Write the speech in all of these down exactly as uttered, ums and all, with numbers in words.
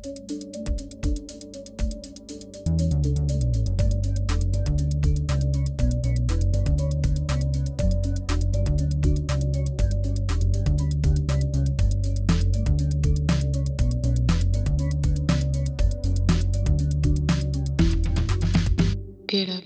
Get up.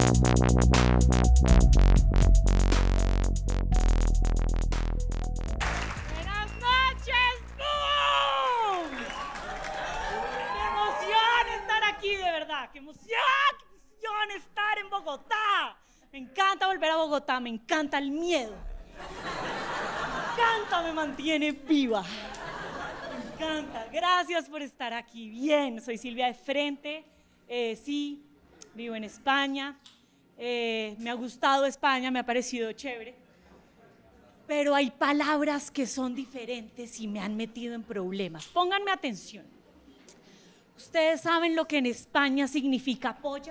¡Buenas noches! ¡Boom! ¡Qué emoción estar aquí, de verdad! ¡Qué emoción! ¡Qué emoción estar en Bogotá! Me encanta volver a Bogotá, me encanta el miedo. Me encanta, me mantiene viva. Me encanta. Gracias por estar aquí. Bien, soy Silvia de Frente. Eh, sí, vivo en España. Eh, me ha gustado España, me ha parecido chévere. Pero hay palabras que son diferentes y me han metido en problemas. Pónganme atención. ¿Ustedes saben lo que en España significa polla?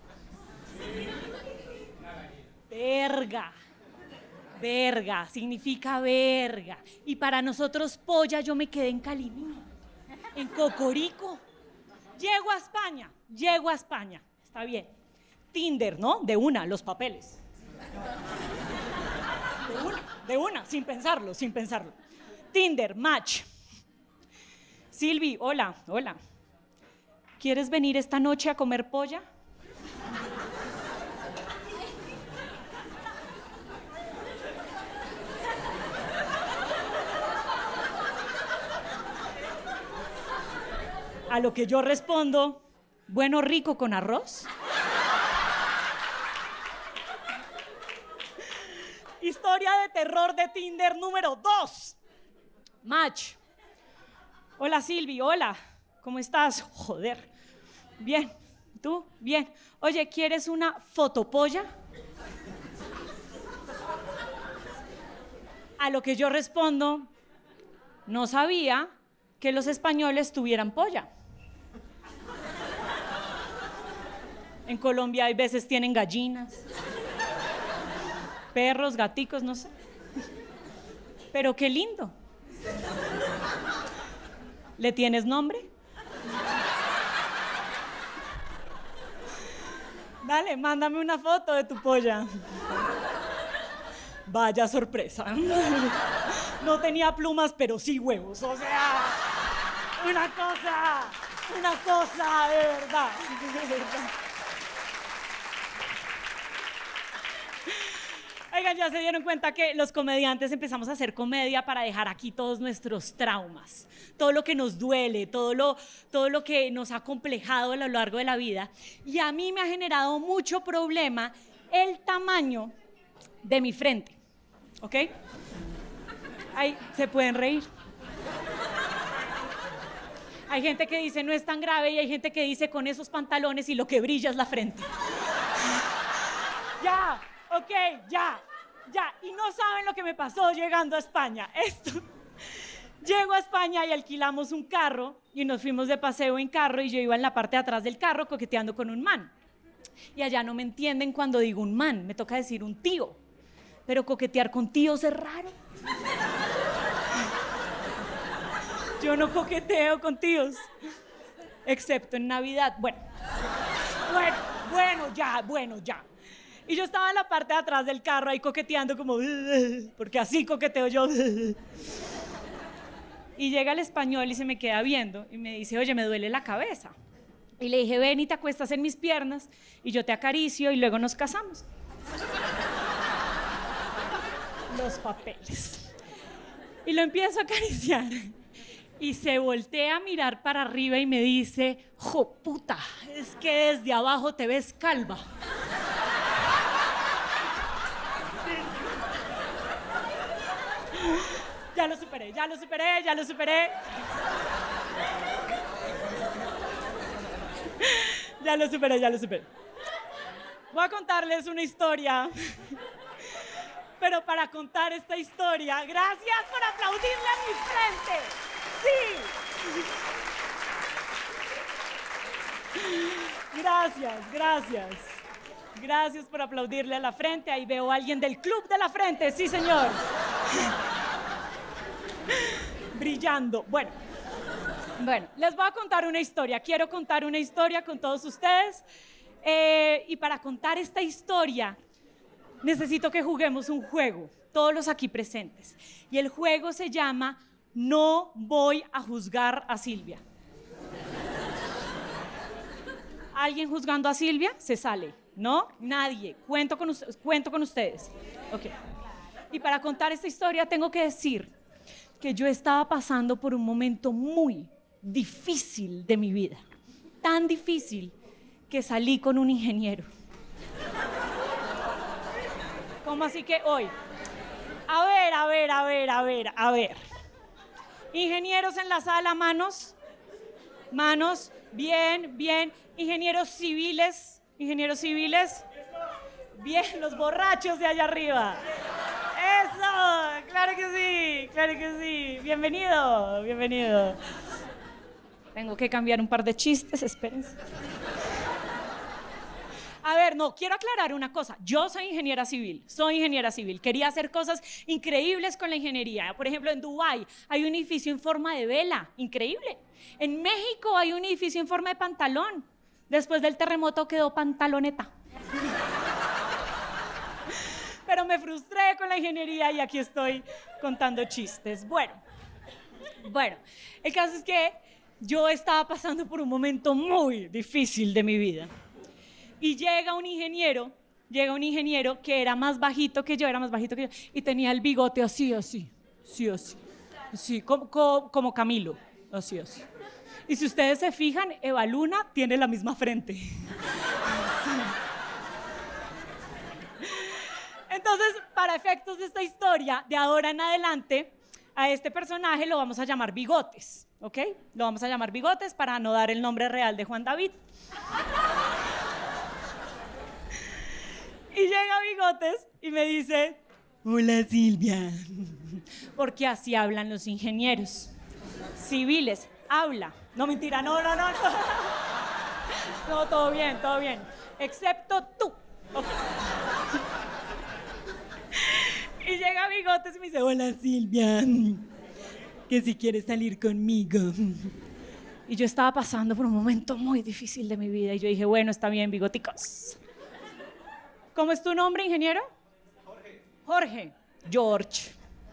Verga. Verga, significa verga. Y para nosotros polla yo me quedé en Calimí, en Cocorico. Llego a España, llego a España. Está bien. Tinder, ¿no? De una, los papeles. De una, de una, sin pensarlo, sin pensarlo. Tinder, match. Silvi, hola, hola. ¿Quieres venir esta noche a comer polla? A lo que yo respondo, bueno, rico con arroz. Historia de terror de Tinder número dos. Match. Hola Silvi, hola. ¿Cómo estás? Joder. Bien. ¿Tú? Bien. Oye, ¿quieres una fotopolla? A lo que yo respondo, no sabía que los españoles tuvieran polla. En Colombia hay veces tienen gallinas, perros, gaticos, no sé. Pero qué lindo. ¿Le tienes nombre? Dale, mándame una foto de tu polla. Vaya sorpresa. No tenía plumas, pero sí huevos. O sea, una cosa, una cosa de verdad, de verdad. Oigan, ya se dieron cuenta que los comediantes empezamos a hacer comedia para dejar aquí todos nuestros traumas, todo lo que nos duele, todo lo, todo lo que nos ha complejado a lo largo de la vida. Y a mí me ha generado mucho problema el tamaño de mi frente, ¿ok? Ahí se pueden reír. Hay gente que dice no es tan grave y hay gente que dice con esos pantalones y lo que brilla es la frente. Ya. Ok, ya, ya. Y no saben lo que me pasó llegando a España. Esto. Llego a España y alquilamos un carro y nos fuimos de paseo en carro y yo iba en la parte de atrás del carro coqueteando con un man. Y allá no me entienden cuando digo un man, me toca decir un tío. Pero coquetear con tíos es raro. Yo no coqueteo con tíos, excepto en Navidad. Bueno, bueno, bueno, ya, bueno, ya. Y yo estaba en la parte de atrás del carro ahí coqueteando como... porque así coqueteo yo. Y llega el español y se me queda viendo y me dice, oye, me duele la cabeza. Y le dije, ven y te acuestas en mis piernas y yo te acaricio y luego nos casamos. Los papeles. Y lo empiezo a acariciar. Y se voltea a mirar para arriba y me dice, jo puta, es que desde abajo te ves calva. Ya lo superé, ya lo superé, ya lo superé. Ya lo superé, ya lo superé. Voy a contarles una historia. Pero para contar esta historia, gracias por aplaudirle a mi frente. Sí. Gracias, gracias. Gracias por aplaudirle a la frente. Ahí veo a alguien del Club de la Frente. Sí, señor. Brillando. Bueno, Bueno, les voy a contar una historia. Quiero contar una historia con todos ustedes. Eh, y para contar esta historia, necesito que juguemos un juego, todos los aquí presentes. Y el juego se llama No voy a juzgar a Silvia. ¿Alguien juzgando a Silvia? Se sale. ¿No? Nadie. Cuento con, cuento con ustedes. Ok. Y para contar esta historia tengo que decir que yo estaba pasando por un momento muy difícil de mi vida. Tan difícil que salí con un ingeniero. ¿Cómo así que hoy? A ver, a ver, a ver, a ver, a ver. Ingenieros en la sala, manos. Manos, bien, bien. Ingenieros civiles, ingenieros civiles. Bien, los borrachos de allá arriba. Eso, claro que sí, claro que sí. Bienvenido, bienvenido. Tengo que cambiar un par de chistes, espérense. A ver, no, quiero aclarar una cosa. Yo soy ingeniera civil, soy ingeniera civil. Quería hacer cosas increíbles con la ingeniería. Por ejemplo, en Dubái hay un edificio en forma de vela, increíble. En México hay un edificio en forma de pantalón. Después del terremoto quedó pantaloneta. Pero me frustré con la ingeniería y aquí estoy contando chistes. Bueno, bueno, el caso es que yo estaba pasando por un momento muy difícil de mi vida. Y llega un ingeniero, llega un ingeniero que era más bajito que yo, era más bajito que yo, y tenía el bigote así, así, sí, así, así, como, como, como Camilo, así, así. Y si ustedes se fijan, Eva Luna tiene la misma frente. Sí. Entonces, para efectos de esta historia, de ahora en adelante, a este personaje lo vamos a llamar Bigotes, ¿ok? Lo vamos a llamar Bigotes para no dar el nombre real de Juan David. Y llega Bigotes y me dice, hola Silvia, porque así hablan los ingenieros civiles, habla. No, mentira, no, no, no, no. No, todo bien, todo bien, excepto tú. Okay. Y llega Bigotes y me dice, hola Silvia, que si quieres salir conmigo. Y yo estaba pasando por un momento muy difícil de mi vida y yo dije, bueno, está bien, bigoticos. ¿Cómo es tu nombre, ingeniero? Jorge. Jorge. George.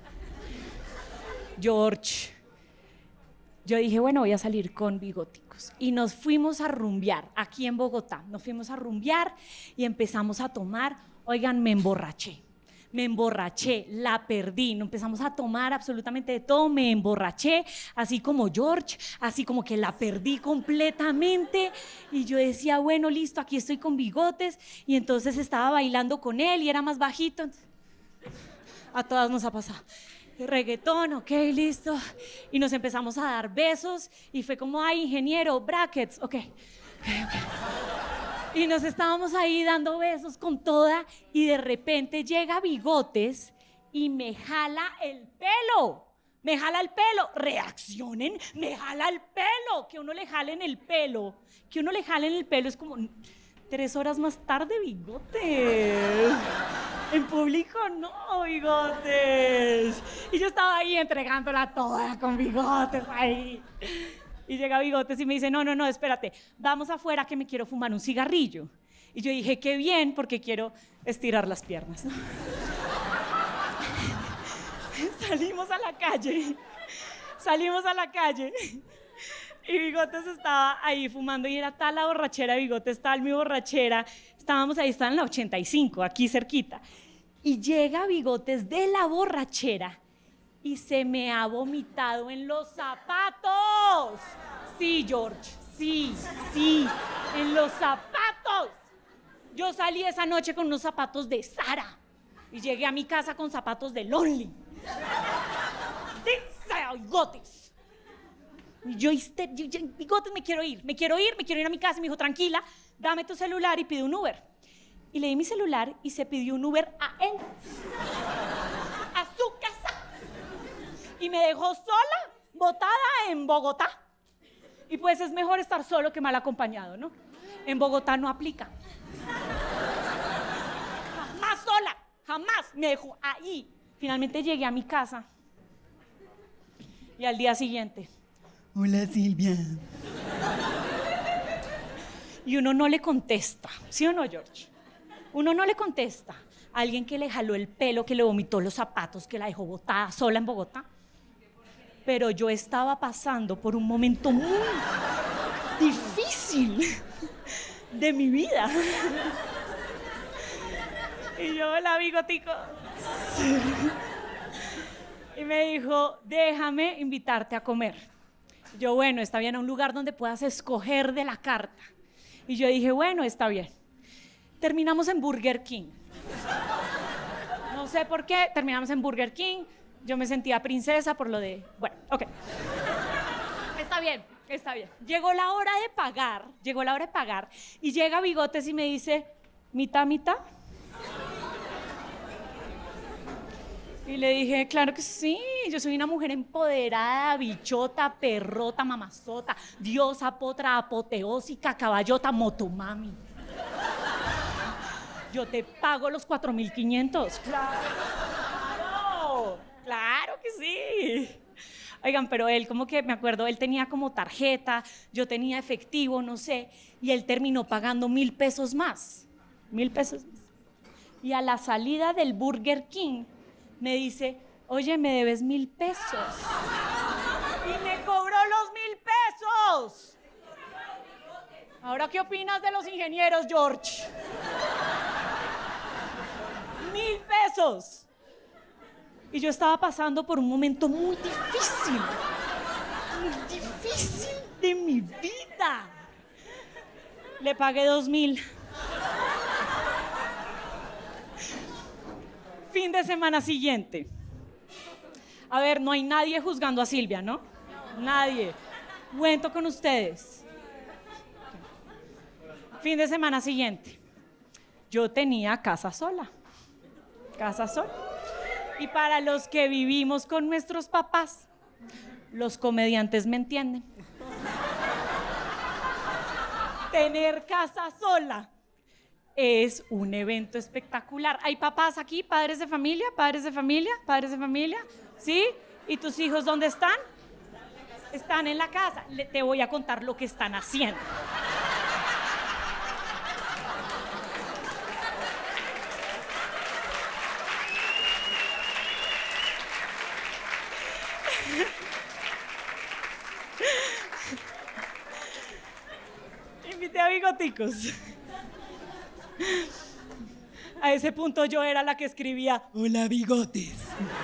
George. Yo dije, bueno, voy a salir con Bigóticos. Y nos fuimos a rumbear aquí en Bogotá. Nos fuimos a rumbear y empezamos a tomar. Oigan, me emborraché. Me emborraché, la perdí. No empezamos a tomar absolutamente de todo. Me emborraché, así como George, así como que la perdí completamente. Y yo decía, bueno, listo, aquí estoy con Bigotes. Y entonces estaba bailando con él y era más bajito. A todas nos ha pasado. Reggaetón, ok, listo. Y nos empezamos a dar besos. Y fue como, ay, ingeniero, brackets, ok. okay, okay. Y nos estábamos ahí dando besos con toda y de repente llega Bigotes y me jala el pelo. Me jala el pelo. Reaccionen, me jala el pelo. Que uno le jalen el pelo. Que uno le jalen el pelo es como tres horas más tarde, Bigotes. En público no, Bigotes. Y yo estaba ahí entregándola toda con Bigotes ahí. Y llega Bigotes y me dice, no, no, no, espérate, vamos afuera que me quiero fumar un cigarrillo. Y yo dije, qué bien, porque quiero estirar las piernas, ¿no? Salimos a la calle, salimos a la calle y Bigotes estaba ahí fumando y era tal la borrachera, Bigotes tal mi borrachera, estábamos ahí, estaba en la ochenta y cinco, aquí cerquita. Y llega Bigotes de la borrachera y se me ha vomitado en los zapatos. Sí, George, sí, sí, en los zapatos. Yo salí esa noche con unos zapatos de Zara y llegué a mi casa con zapatos de Lonely. Dice Bigotes. Y yo, yo, yo, Bigotes, me quiero ir, me quiero ir, me quiero ir a mi casa. Me dijo, tranquila, dame tu celular y pide un Uber. Y le di mi celular y se pidió un Uber a él, a su casa. Y me dejó sola, botada en Bogotá. Y pues es mejor estar solo que mal acompañado, ¿no? En Bogotá no aplica. Jamás sola, jamás me dejó ahí. Finalmente llegué a mi casa y al día siguiente hola Silvia. Y uno no le contesta, ¿sí o no, George? Uno no le contesta a alguien que le jaló el pelo, que le vomitó los zapatos, que la dejó botada sola en Bogotá. Pero yo estaba pasando por un momento muy difícil de mi vida. Y yo, hola, bigotico. Y me dijo, déjame invitarte a comer. Yo, bueno, está bien, a un lugar donde puedas escoger de la carta. Y yo dije, bueno, está bien. Terminamos en Burger King. No sé por qué, terminamos en Burger King. Yo me sentía princesa por lo de... Bueno, ok. Está bien, está bien. Llegó la hora de pagar, llegó la hora de pagar, y llega Bigotes y me dice, ¿mitad, mitad? Y le dije, claro que sí, yo soy una mujer empoderada, bichota, perrota, mamazota, diosa, potra, apoteósica, caballota, motomami. Yo te pago los cuatro mil quinientos. ¡Claro! ¡Claro que sí! Oigan, pero él como que, me acuerdo, él tenía como tarjeta, yo tenía efectivo, no sé, y él terminó pagando mil pesos más. Mil pesos más. Y a la salida del Burger King, me dice, oye, me debes mil pesos. Y me cobró los mil pesos. ¿Ahora qué opinas de los ingenieros, George? Mil pesos. Y yo estaba pasando por un momento muy difícil. Muy difícil de mi vida. Le pagué dos mil. Fin de semana siguiente. A ver, no hay nadie juzgando a Silvia, ¿no? Nadie. Cuento con ustedes. Fin de semana siguiente. Yo tenía casa sola. Casa sola. Y para los que vivimos con nuestros papás, los comediantes me entienden. Tener casa sola es un evento espectacular. ¿Hay papás aquí? ¿Padres de familia? ¿Padres de familia? ¿Padres de familia? ¿Sí? ¿Y tus hijos dónde están? Están en la casa. Le, te voy a contar lo que están haciendo. Invité a bigoticos. A ese punto yo era la que escribía, hola, Bigotes.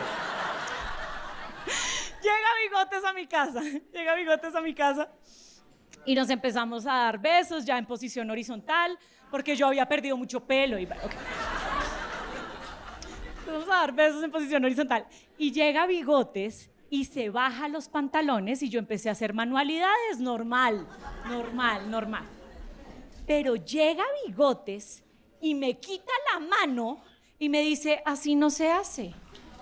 Llega Bigotes a mi casa, llega Bigotes a mi casa y nos empezamos a dar besos ya en posición horizontal porque yo había perdido mucho pelo y okay. Empezamos a dar besos en posición horizontal y llega Bigotes y se baja los pantalones y yo empecé a hacer manualidades, normal, normal, normal. Pero llega Bigotes y me quita la mano y me dice, así no se hace.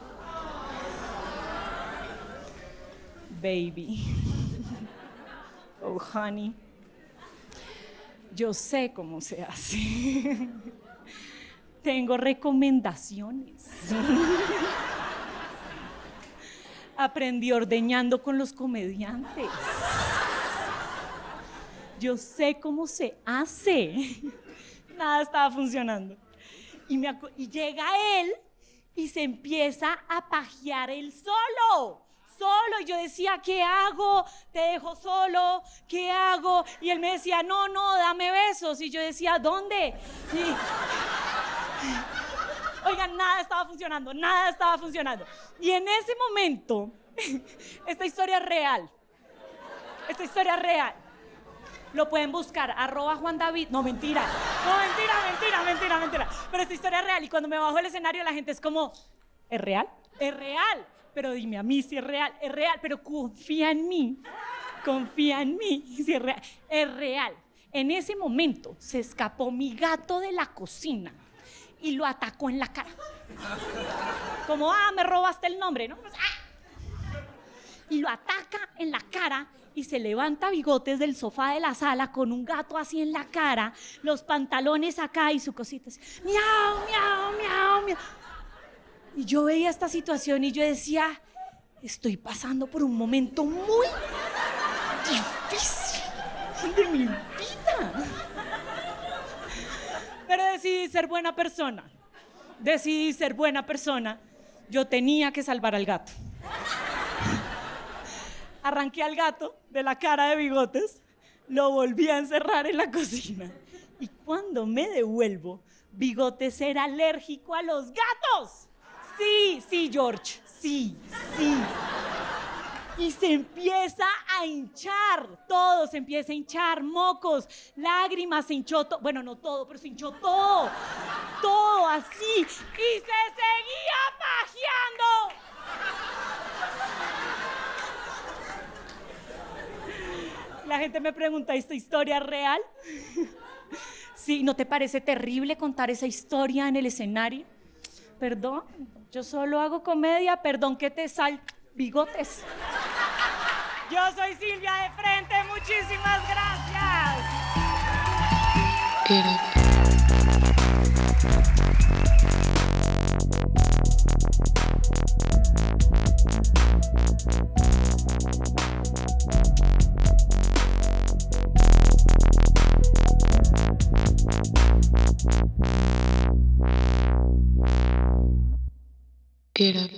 Baby. Oh, honey. Yo sé cómo se hace. Tengo recomendaciones. Aprendí ordeñando con los comediantes. Yo sé cómo se hace. Nada estaba funcionando. Y, me y llega él y se empieza a pajear él solo. Solo. Y yo decía, ¿qué hago? Te dejo solo. ¿Qué hago? Y él me decía, no, no, dame besos. Y yo decía, ¿dónde? Y... Oigan, nada estaba funcionando. Nada estaba funcionando. Y en ese momento, esta historia es real. Esta historia es real. Lo pueden buscar, arroba Juan David. No, mentira. No, mentira, mentira, mentira, mentira. Pero esta historia es real. Y cuando me bajo del escenario, la gente es como, ¿es real? Es real. Pero dime a mí si es real. Es real, pero confía en mí. Confía en mí si es real. Es real. En ese momento se escapó mi gato de la cocina y lo atacó en la cara. Como, ah, me robaste el nombre, ¿no? ¡Ah! Y lo ataca en la cara. Y se levanta Bigotes del sofá de la sala con un gato así en la cara, los pantalones acá y su cosita así, miau, miau, miau, miau. Y yo veía esta situación y yo decía, estoy pasando por un momento muy difícil de mi vida. Pero decidí ser buena persona. Decidí ser buena persona. Yo tenía que salvar al gato. Arranqué al gato de la cara de Bigotes, lo volví a encerrar en la cocina. Y cuando me devuelvo, Bigotes era alérgico a los gatos. Sí, sí, George, sí, sí. Y se empieza a hinchar, todo se empieza a hinchar, mocos, lágrimas, se hinchó todo. Bueno, no todo, pero se hinchó todo. Todo así. Y se seguía pajeando. La gente me pregunta, ¿esta historia es real? Sí, ¿no te parece terrible contar esa historia en el escenario? Perdón, yo solo hago comedia, perdón que te sal... Bigotes. Yo soy Silvia de Frente, muchísimas gracias. Get up. Get up.